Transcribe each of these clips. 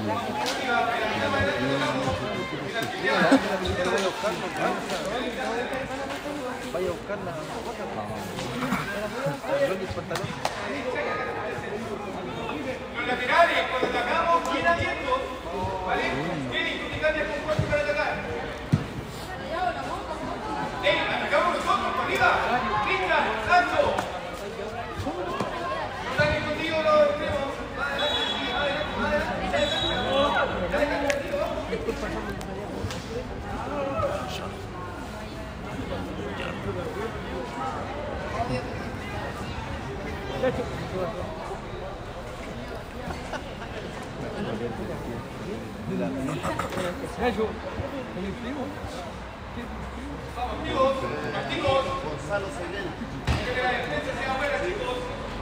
Vaya a buscarla. Los laterales, cuando atacamos, bien abiertos, ¿vale? Kevin, tú te cambias con cuerpo para atacar. Atacamos nosotros, por arriba. Cristian, Sancho. Dale contigo, lo tenemos. Adelante, sí, adelante. Dale, contigo. Chicos, Gonzalo Seguel. Que la defensa sea buena, chicos.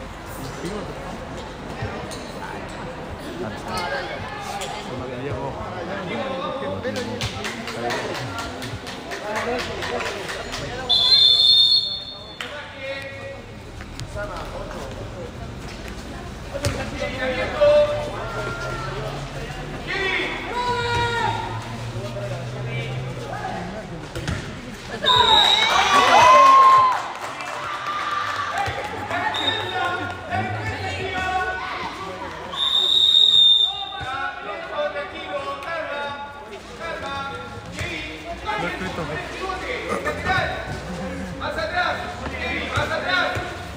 Más atrás, más atrás.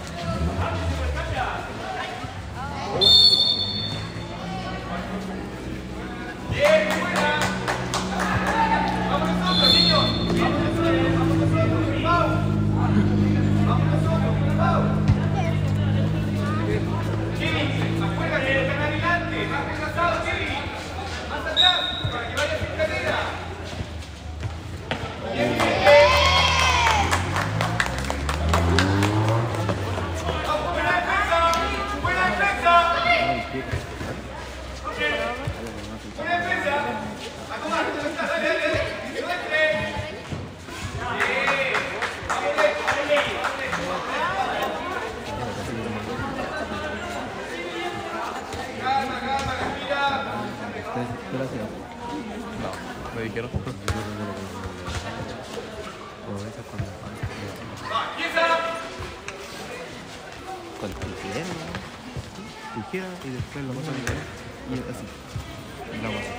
Bien, buena. Vamos nosotros, niños. Vamos nosotros, Pau. Vamos nosotros, Pau. Kevin, acuérdate que están adelante. Más retrasado, Kevin. Más atrás, para que vaya sin carrera. Bien, bien. Me dijeron. Con tijera y después lo paso a nivel y así. La masa.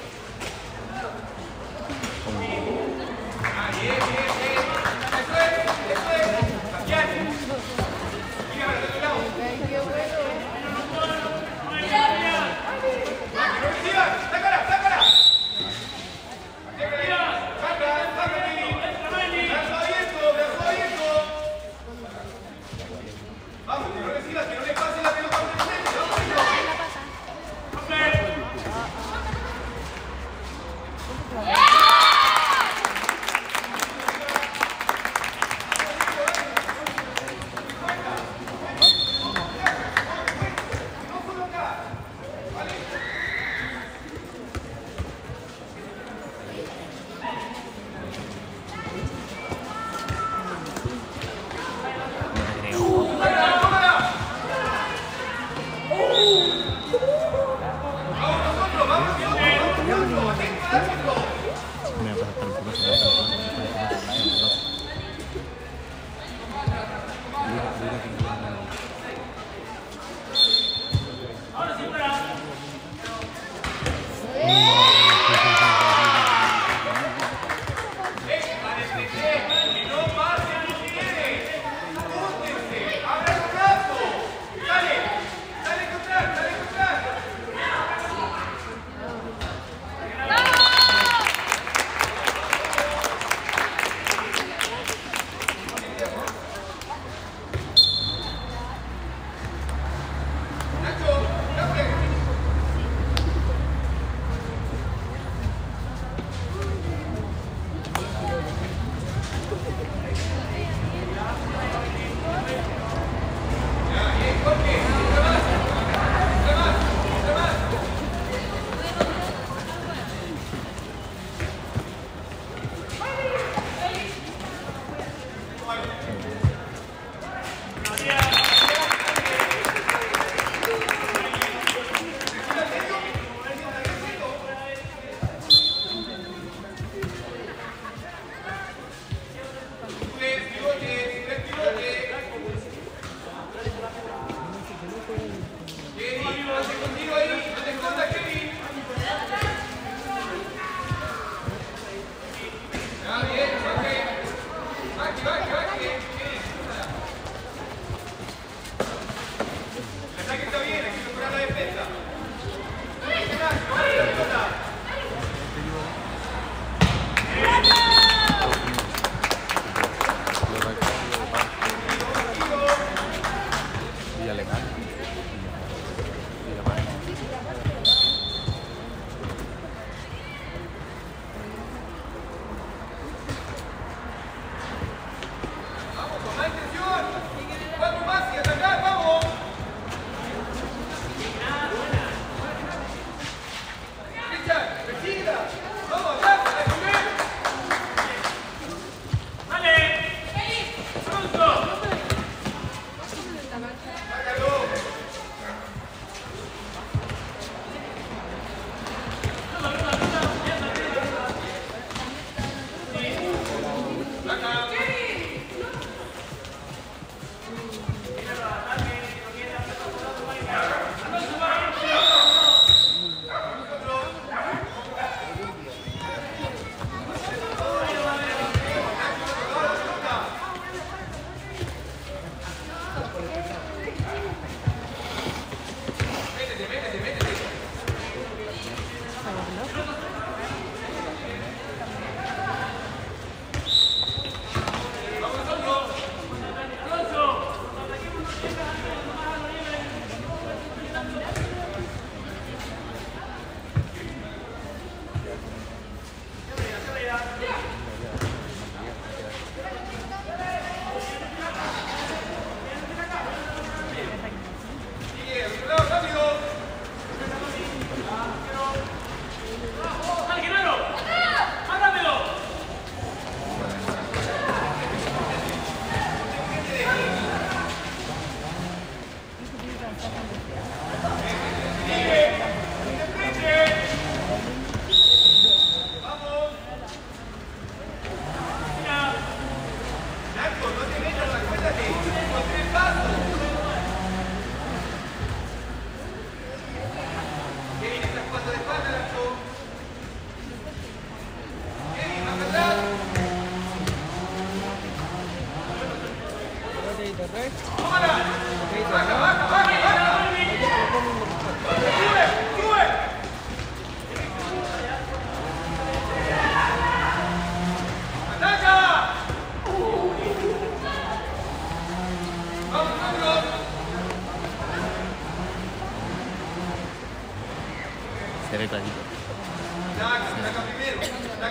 Se ve clarito. Saca primero.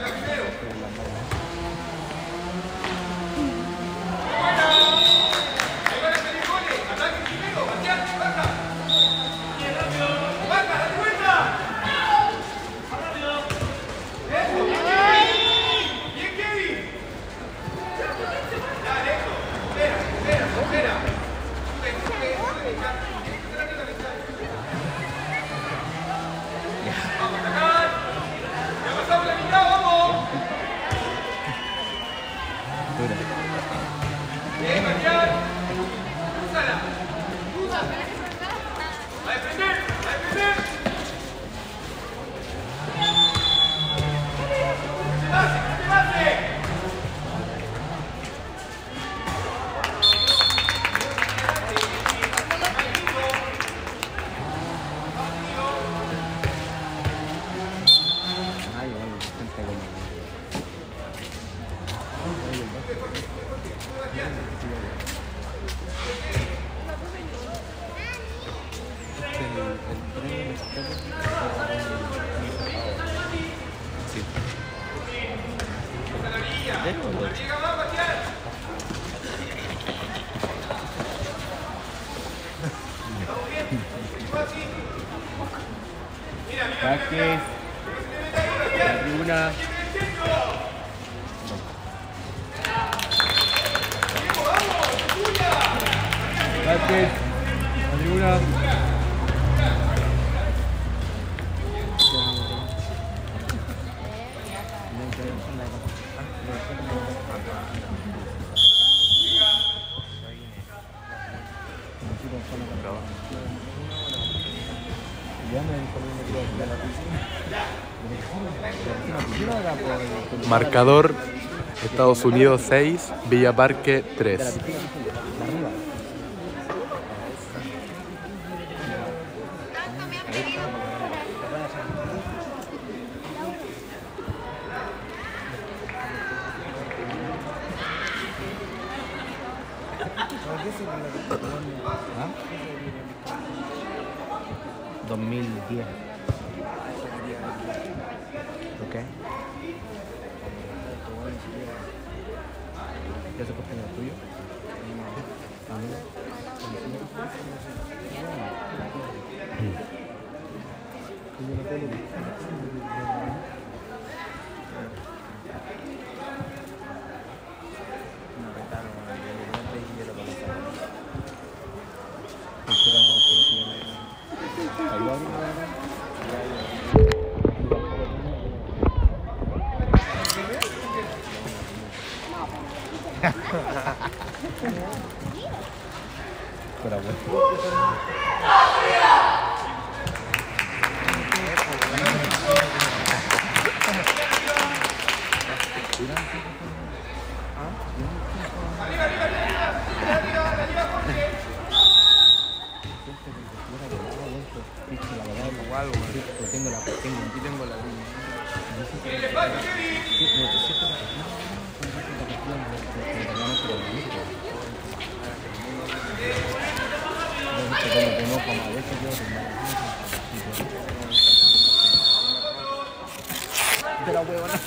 Ahí van a salir goles. Ataque primero. Marcial, baja. Baja, date vuelta. Eso, bien Kevin. Dale, eso. Espera. Vamos a sacar. Ya pasamos la mitad, vamos. Bien, Marcial. Úsala. A defender. ¡Que se base! Ay, gente como. Sí. Llega más, Marcial. Estamos bien. Continúa así. Mira. Saques. La tribuna. Saques. La tribuna. Marcador: Estados Unidos 6, Villa Parque 3. ¿Ah? 2010. ¿Ok? ¿Ya se puede en el tuyo? Pero tengo la pero huevo no.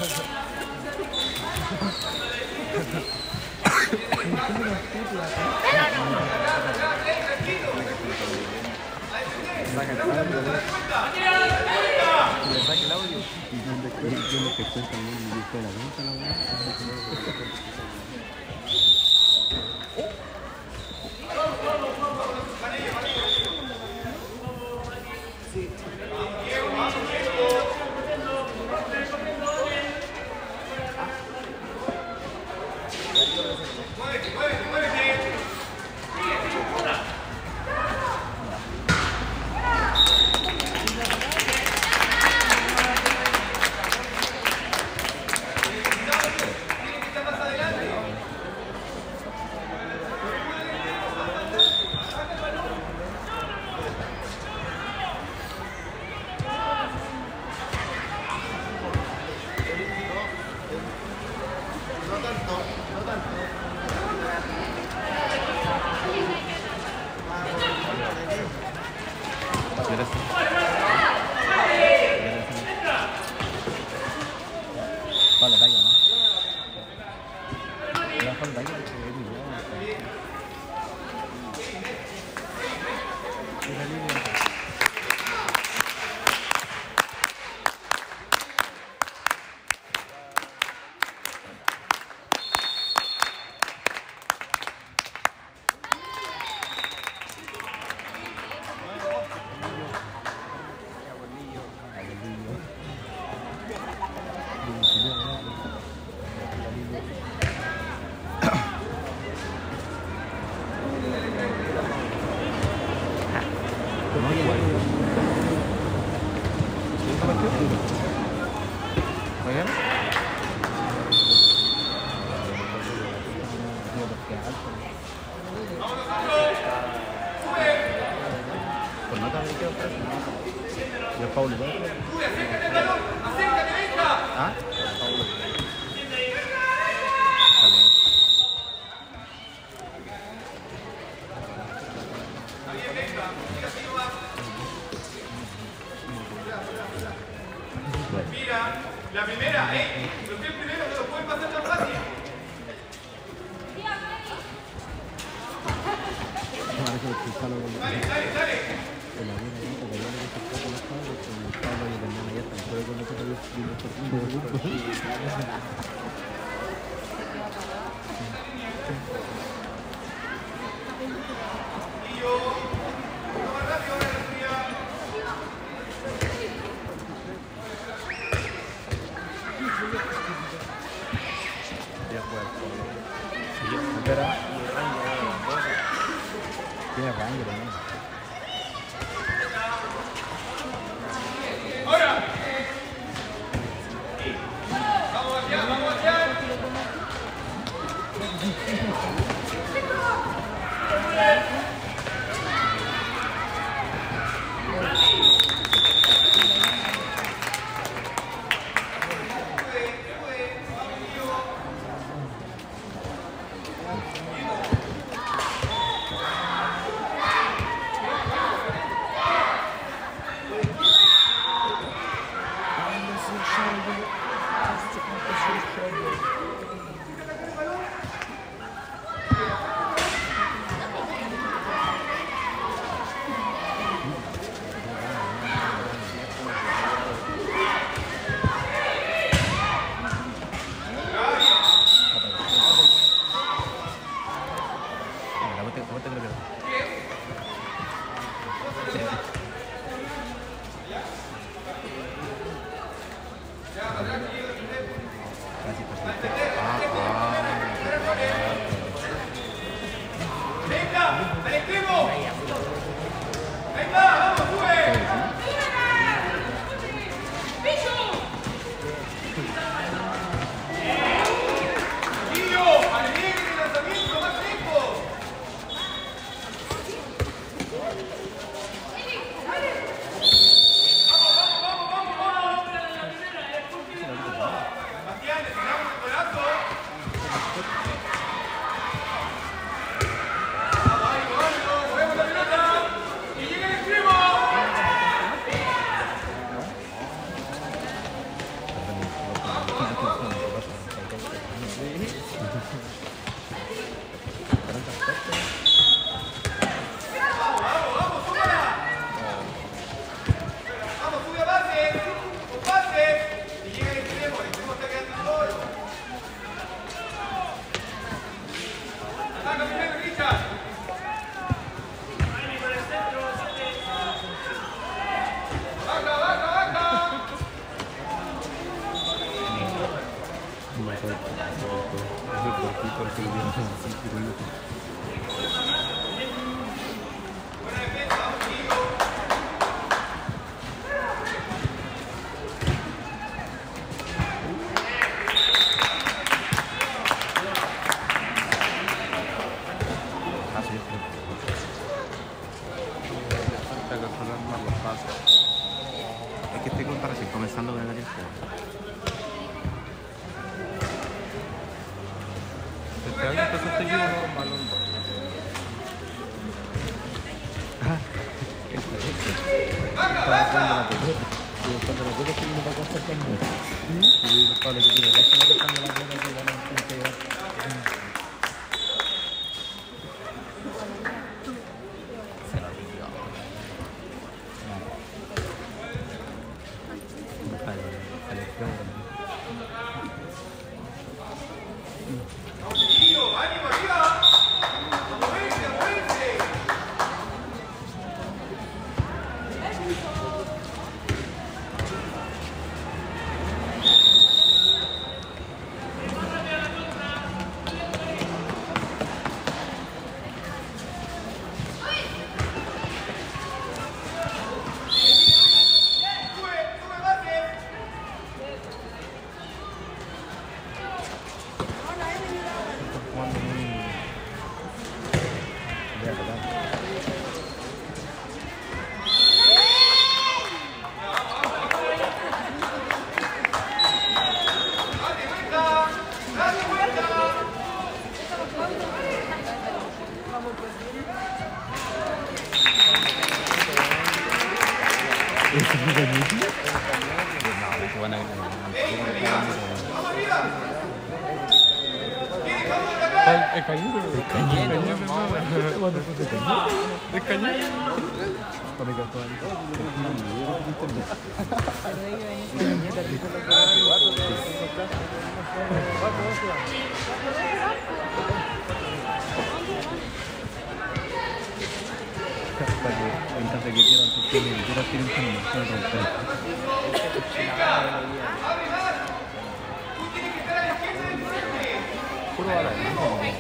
Saca el audio. Saca el audio. Yo me pesco también y dijo la venta la Gracias. ¿Mañana? Pues no también quiero estar. Yo Paulo, ¿no? ¿Ah? Paulo. Mira, la primera, los 10 primeros no los pueden pasar tan fácil. Dale, dale, dale. Y yo, vamos más rápido ahora, la tuya. Espera. Tiene rango, ¿no? Ahora. Vamos allá, vamos allá. Venga, al extremo. Venga, vamos, sube. Guillo, alegre el lanzamiento, más tiempo. Sebastián, necesitamos el golazo. Vamos, movemos la pelota. Y llega el extremo. Vamos, súbala. Vamos, sube a base. Con base. Y llega el extremo está quedando solo. Ataca primero, Richard. Baja, baja, baja. Buena defensa, Guillo. Es que estoy recién comenzando con el área. Este año empezaste aquí uno malo. Baja, baja. Guillo, ánimo arriba. A moverse, a moverse. Se van a ver. El cañero. El cañero. El cañero. En caso de que quieran sus tenis, quieran tirar un camino, se van a romper. Puro bala.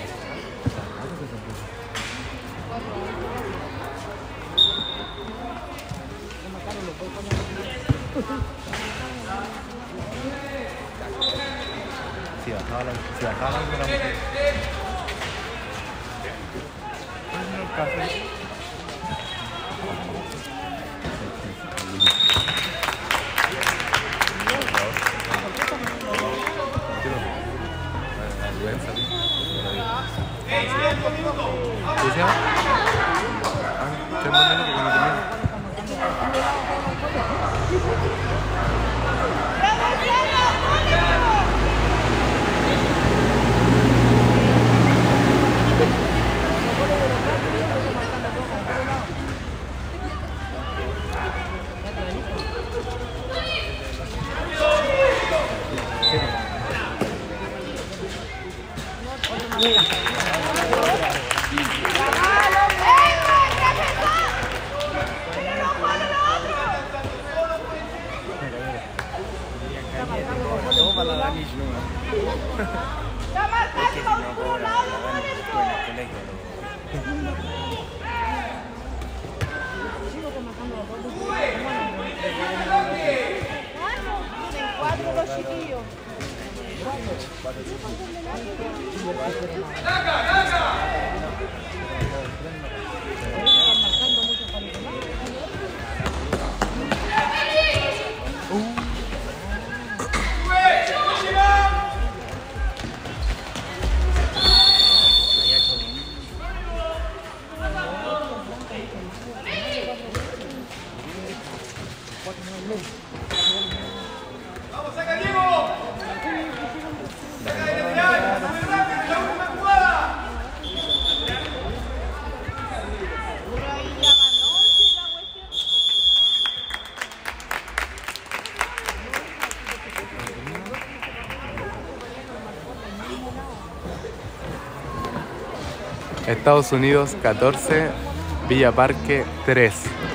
Si bajaba la mujer. ¿Qué se llama? ¿Qué más menos que cuando termine? ¡Vamos, saca Diego! ¡Saca de lateral! ¡Muy rápido, la última jugada! Estados Unidos 14, Villa Parque 3.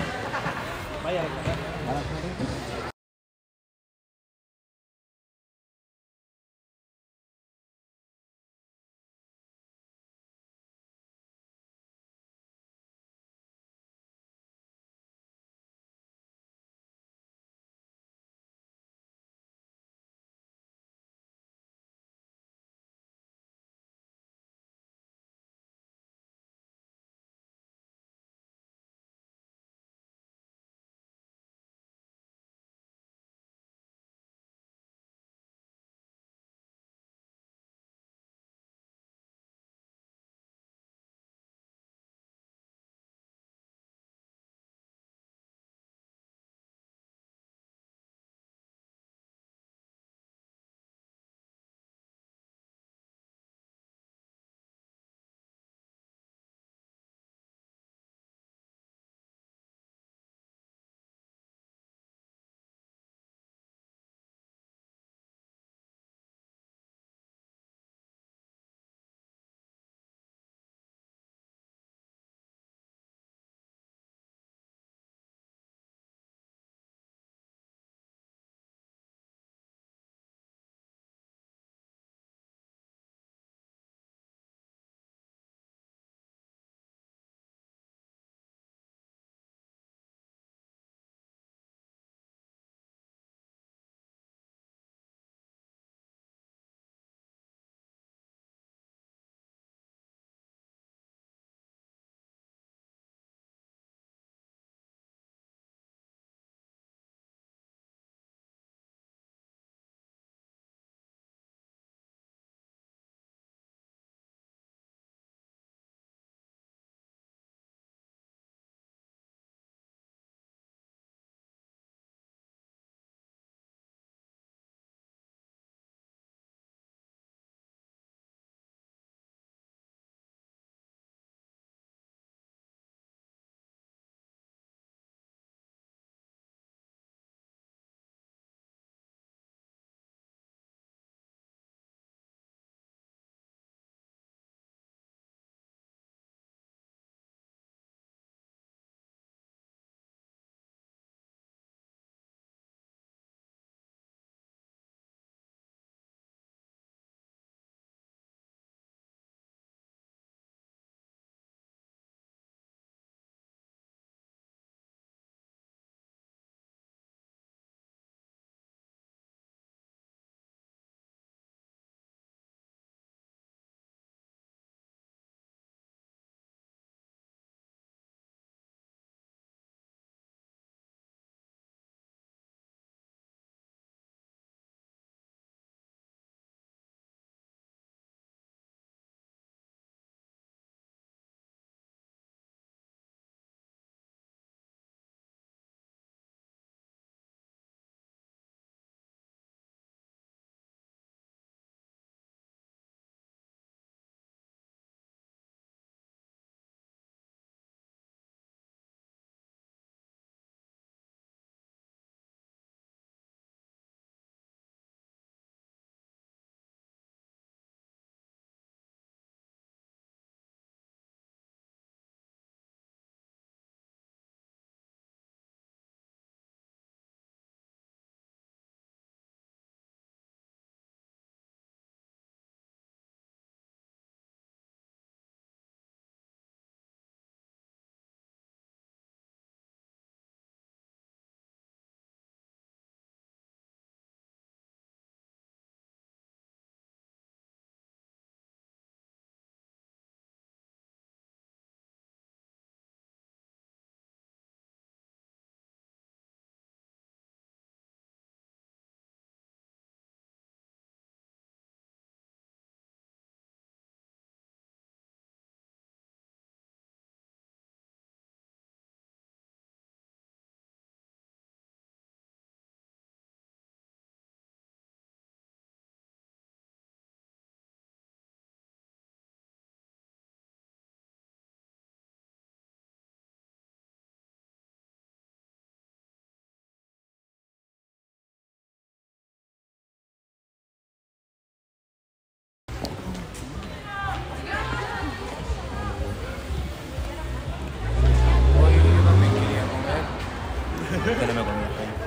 Que no me comí el pollo.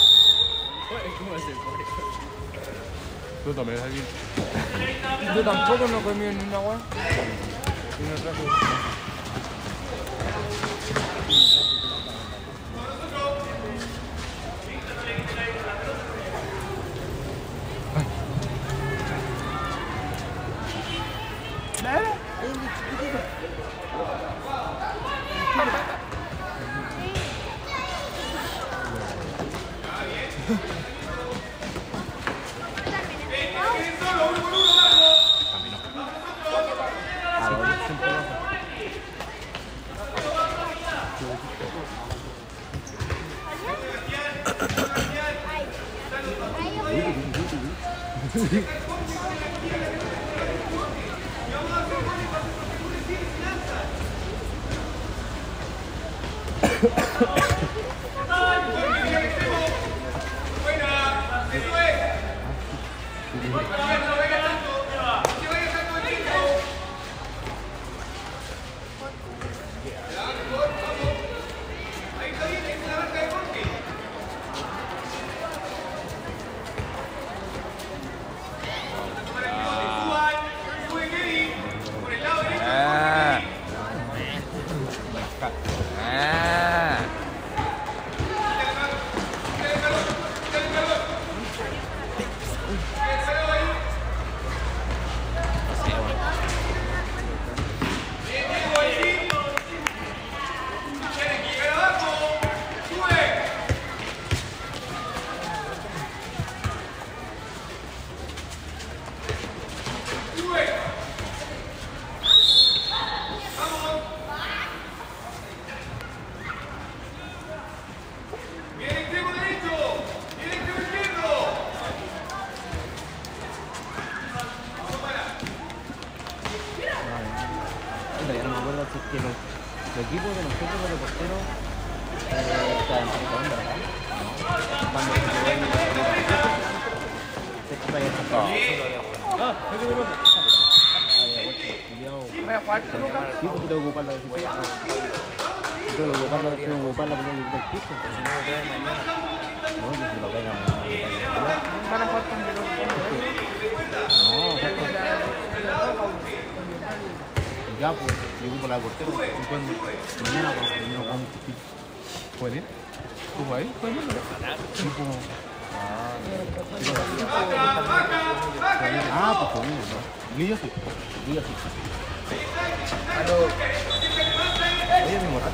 Tú también es aquí. Yo tampoco no comí ni una agua. Y no traje. Que los equipos de nosotros de porteros están en segunda, ¿verdad? Cuando se Voy a jugar con Lucas. sí, porque tengo que ocupar la decisión. Tengo que ocuparla porque tengo que ocuparla porque tengo que ocupar el piso. No, que si lo pegan. Van a jugar con Lucas. No, ya, pues, yo ocupo la de portero. Mañana, pues, no jugamos un ¿Puedes ir? ¿Tú vas ahí? ¿Puedes ir? Ah, pues conmigo, ¿no? Lillo sí. Lillo sí. Oye, mi morra.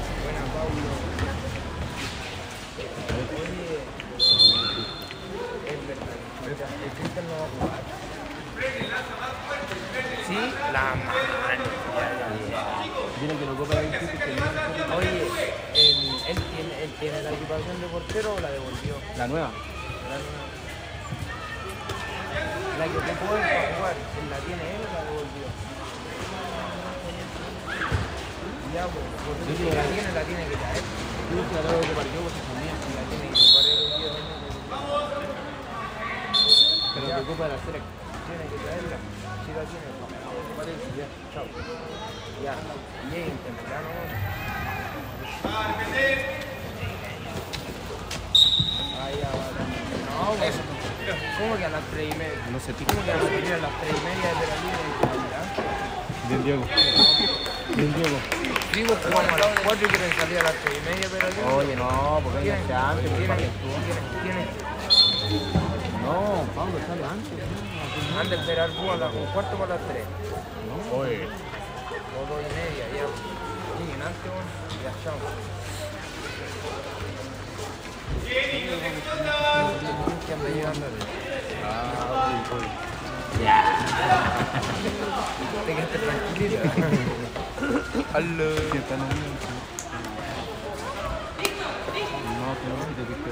Sí, la mano. Dile que lo copa el piso que Oye, él tiene la equipación de portero o la devolvió. la nueva. La que ocupó él para jugar, él la tiene él o la devolvió. Ya, pues, porque si la tiene que traer. Yo que la tengo que ocupar yo, pues es mía. La tiene que ocupar él hoy día también. Pero que ocupa la cera. Tiene que traerla. Si la tiene, ocupar él. Ya, chao. Ya, lleguen temprano. Ah, ya va. No, eso. ¿Cómo que a las 3:30? No sé, ¿Cómo que a las 3:30 de la línea de calidad? Bien, Diego. Bien, Diego. Digo, jugamos a las 4 y quieren salir a las 3:30, pero aquí. Oye, no, porque Tienen, venga antes, pues, para que tú. tienen, No, Pablo, sale antes. han de esperar a las 1:15 para las 3. Oye. O 2:30, ya. Lleguen antes, bueno. Ya, chao. ¿Qué anda llegando? Te quedaste tranquilito. Aló. Sí, está en un minuto. No, que no, te viste.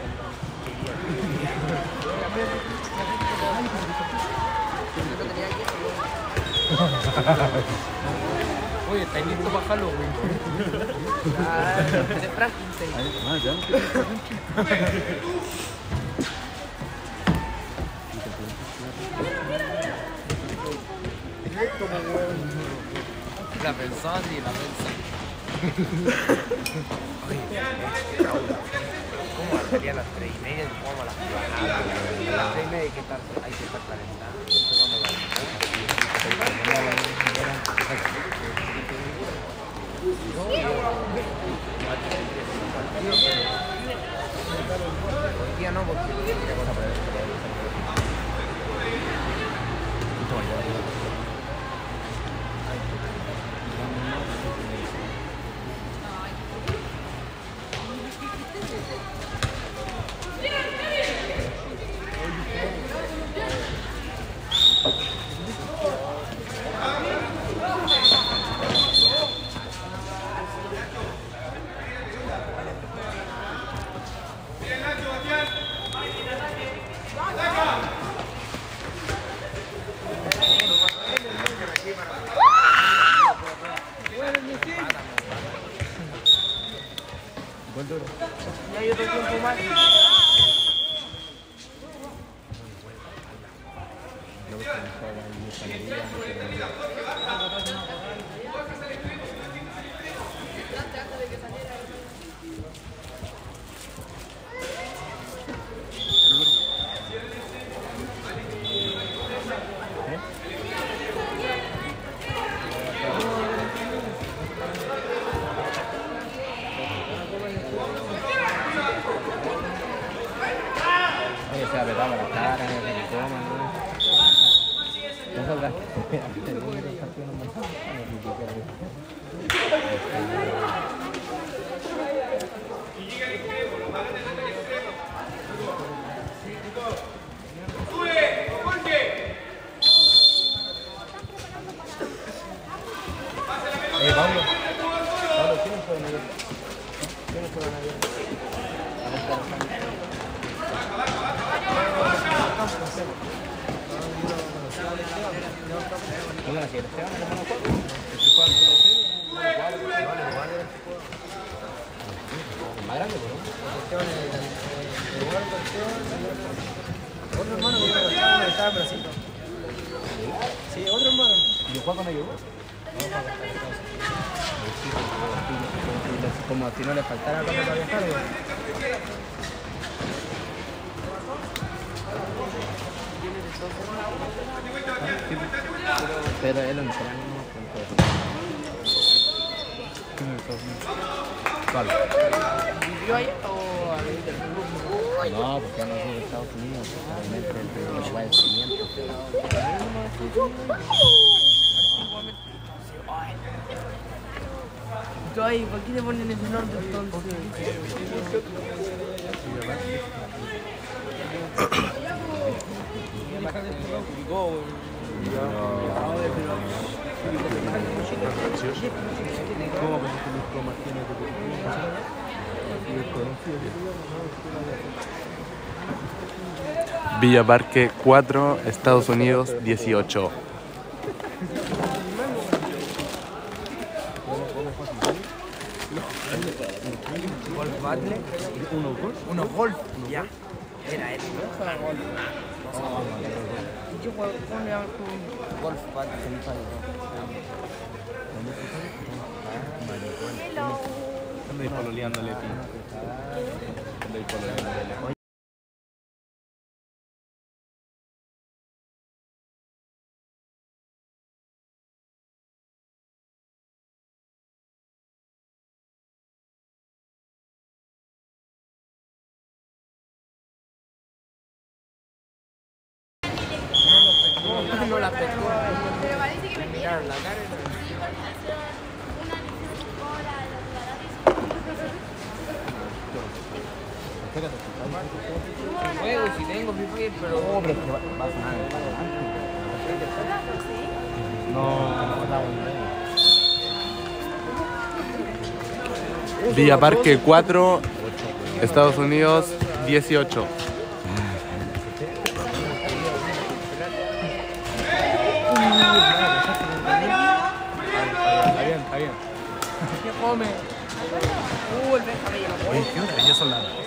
Oye, ¿estáis listos para Halloween? De Frankenstein. Ah, ya no te La pensó así, la pensó. Oye, salía a las 3:30 y jugamos a las 4. A las 3:30 hay que estar calentando. Hoy día no, porque quería cosa para ver. Ya hay otro tiempo más. Oye, se apretaba la cara, el toma, ¿no? No salgas. Pablo, ¿quiénes fueron ayer? ¿Quiénes fueron ayer? ¿Cómo la quiere? ¿Esteban? ¿Cómo la juega? ¿Más grande, por Esteban otro hermano que estaba en Brasil. Sí, otro hermano. ¿Y juega con ellos? Como si no le faltara algo para viajar. Pero él en ¿cuál? ¿Vivió allá o a venir del grupo? No, porque ya no soy de Estados Unidos, realmente el de Igual Cimiento. Ay, ¿por qué le ponen ese nombre entonces? Villa Parque 4, Estados Unidos 18. Golf Battle. Uno golf. Ya. Era él. ¿Y qué juego? ¿Cómo le llaman? Golf Battle. Ando pololeando a Leti. Ando pololeando a Leti. No la pescó. Pero parece que me Miraron la cara. Juego si tengo Free Fire, pero No, pero es que va a sonar el palo antes. No. Villa Parque 4, Estados Unidos 18. Está bien. ¿Qué come? El déjame llevar. Oye, ¿qué onda? ¿Ya son las 12?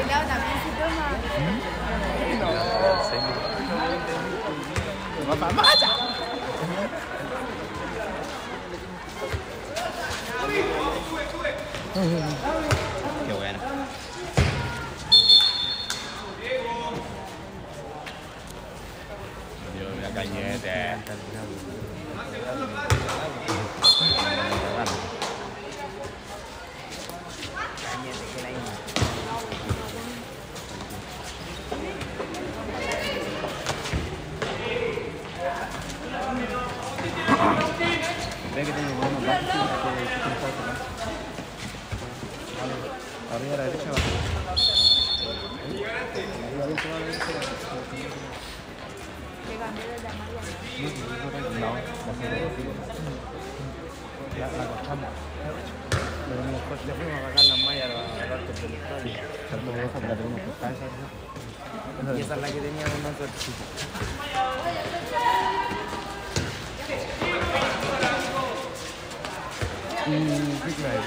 Leo también se toma. Qué bueno. Dios, la cañete. Ve que tiene buenos brazos que pensaba tocar. Arriba a la derecha abajo. Arriba adentro a la derecha. No, la cortamos. Pero después le fuimos a sacar las mallas a la parte del estadio. La tenemos cortada. Y esa es la que teníamos nosotros. ¿Qué trae?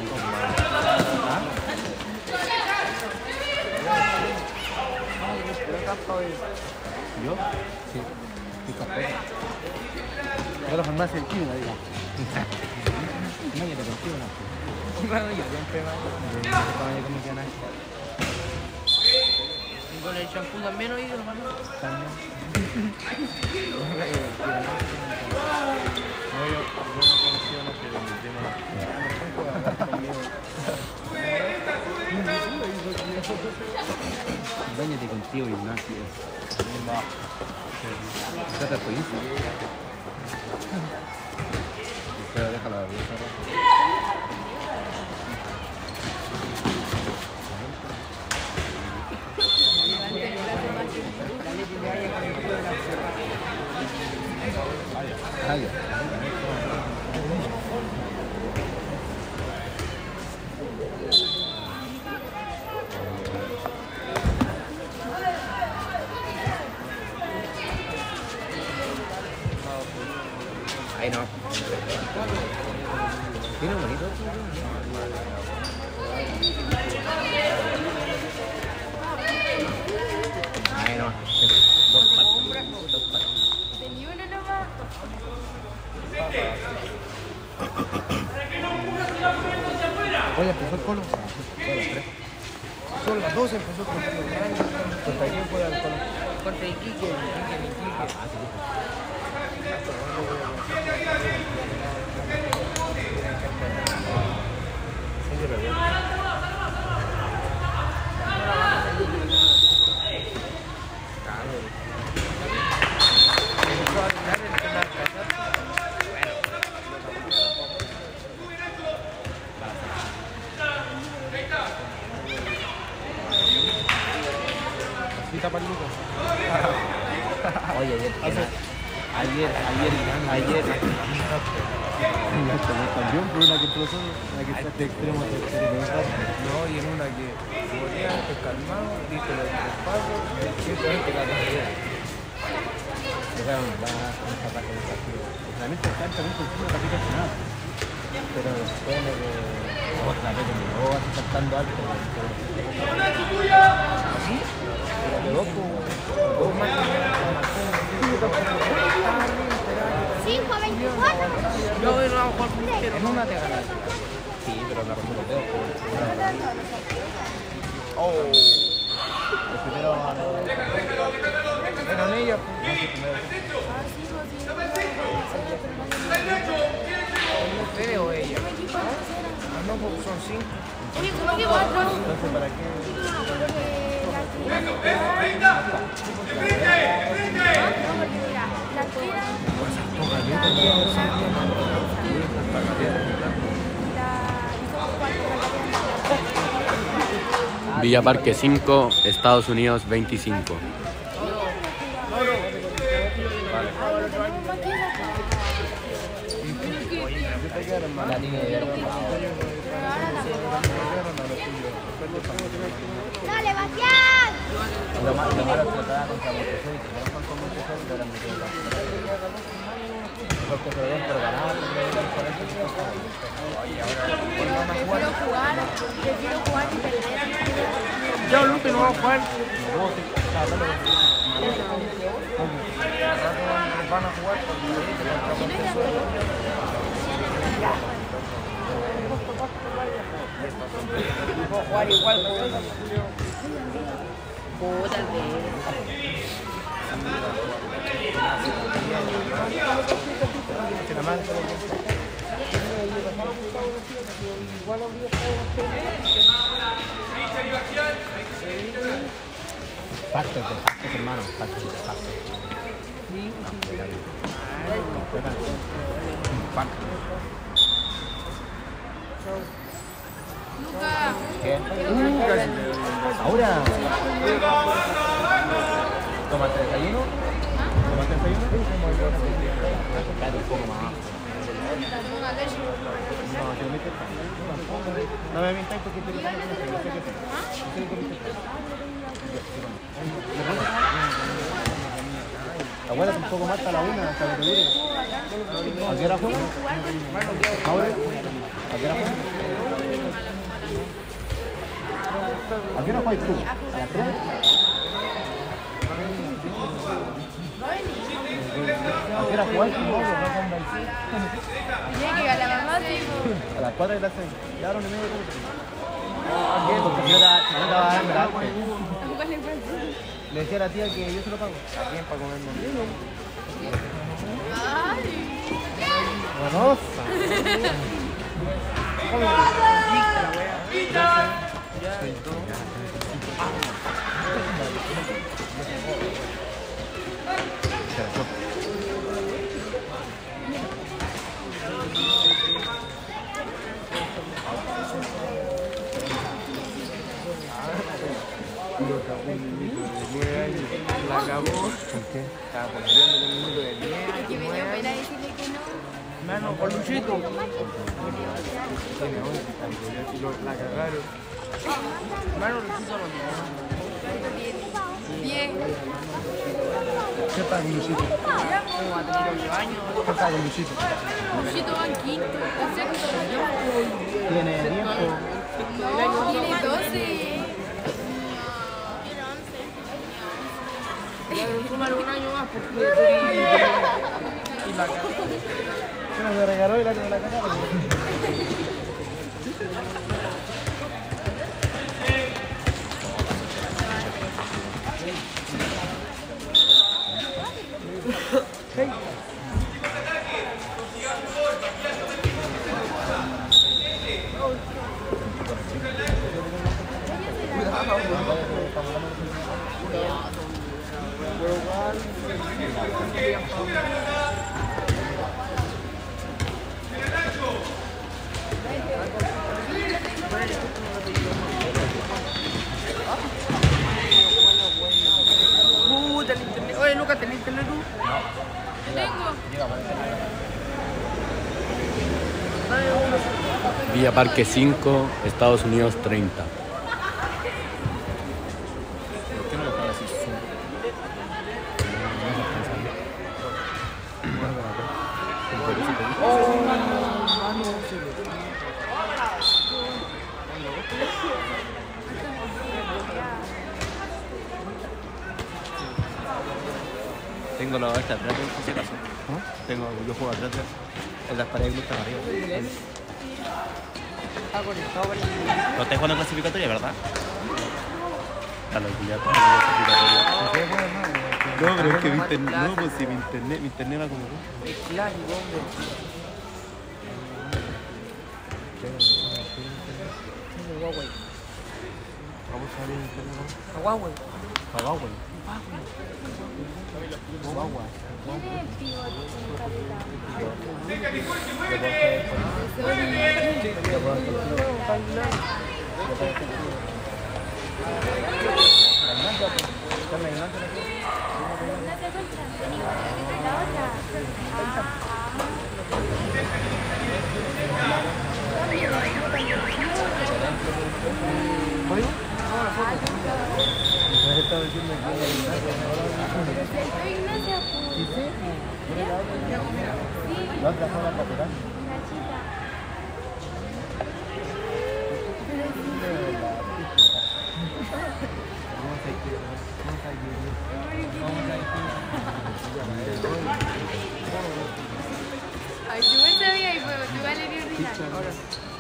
¿Yo? Sí. ¿Qué café? Voy a la farmacia del Chile, digo. No, ya te contigo, ¿no? Claro, yo siempre me como que nada. Y con el champú también oído, hermano. También. No, yo no confío en lo que me Báñate contigo, Ignacio. Trata de policía. Espera, déjala abrir. Ahí no. Tiene bonito. Ahí no. Dos partes. Tenía uno nomás. Oye, empezó el Colo. Son las 12 empezó el Colo. ¿Contra quién fue el Colo? Contra Iquique. Oye, ayer también fue una que entró una que está de extremo a extremo. No, y en una que volía calmado, diste los tres pasos, simplemente la carrera. Realmente el calentamiento encima no te hace nada. Pero después de que otra vez me voy así saltando alto. ¿Así? Pero loco. 5 a 24. Yo voy a jugar puntero. En una te ganas. Sí, pero me rompo los dedos. El primero Eran ellas, ¿es feo ella? Ah, no, porque son 5. Oye, ¿cómo que 4? entonces ¿para qué? Villa Parque 5, Estados Unidos 25. La niña de ¡Dale, Bastián! lo malo es que lo traba contra Montessori, que no son con Montessori, pero me quedo porque se lo den por ganar, por eso. Oye, ahora, Prefiero jugar y perder. Ya, Lupe, no va a jugar. Van a jugar Puedo jugar igual. Puta, el Pacto, hermano, pacto. ¿Qué? ¿Ahora? ¿Tomaste desayuno? ¿Tomaste desayuno? Cállate un poco más. No me mintáis porque estoy gritando. Aguárdate un poco más hasta la 1, hasta que te dure. ¿A qué hora juegas? ¿Ahora? ¿A qué hora juegas? ¿A qué hora juegas tú? ¿A las 3? ¿A qué hora juegas tú? Tiene que ganar la mamá, tipo. A las 4 de la 6. Ya ahora no me voy. Porque yo estaba dando la arte. Le decía a la tía que yo se lo pago. ¿A quién para comer? Ay. Rosa. La acabó. Estaba peleando con el minuto de 10. Que me dio pena decirle que no. Mano, con Luchito. La cagaron. Mano, Luchito no tiene. Bien. ¿Qué pasa con Luchito? ¿Cómo va a tener 8 años? ¿Qué pasa con Luchito? Luchito va en quinto, en sexto. Tiene tiempo. No, tiene 12. Súmale un año más porque tú y la cara. Se me regaló y la que me la cagaron. Puta, el internet. Oye, Lucas, ¿tenés internet tú? Tengo. Villa Parque 5, Estados Unidos 30. ¿Por qué no lo pagas así? Tengo la esta atrás, por si acaso. Yo juego atrás, en las paredes que están arriba. Está conectado para el... No estáis jugando clasificatoria, ¿verdad? A los Villa Parque clasificatoria. No, pero es que mi internet, no, pues si mi internet va como... Es clásico, hombre. Huawei. Vamos a ver el internet. Huawei. Huawei. Tiene pivot en calidad. La otra zona lateral. Ay, yo me sabía y Portugal era original.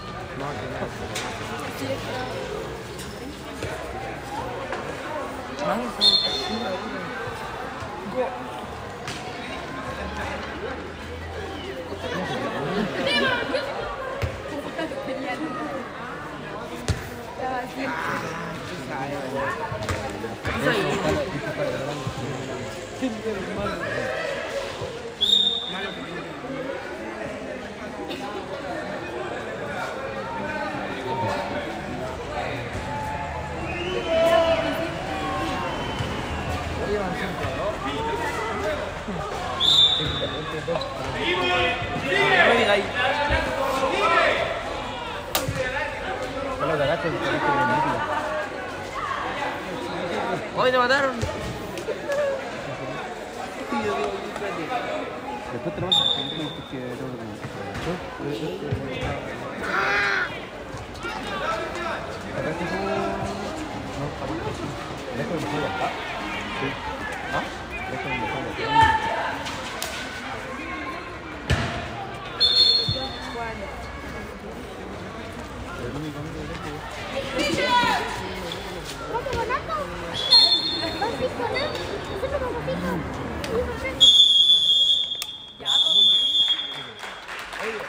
¡Hoy te mataron! Después te lo vas a hacer que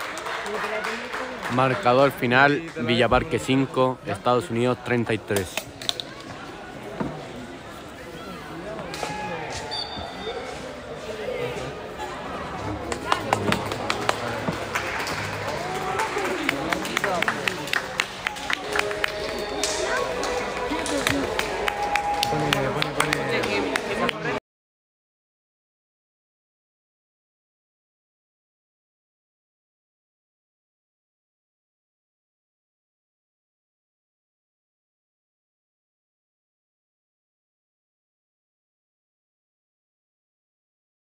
Marcador final, Villa Parque 5, Estados Unidos 33.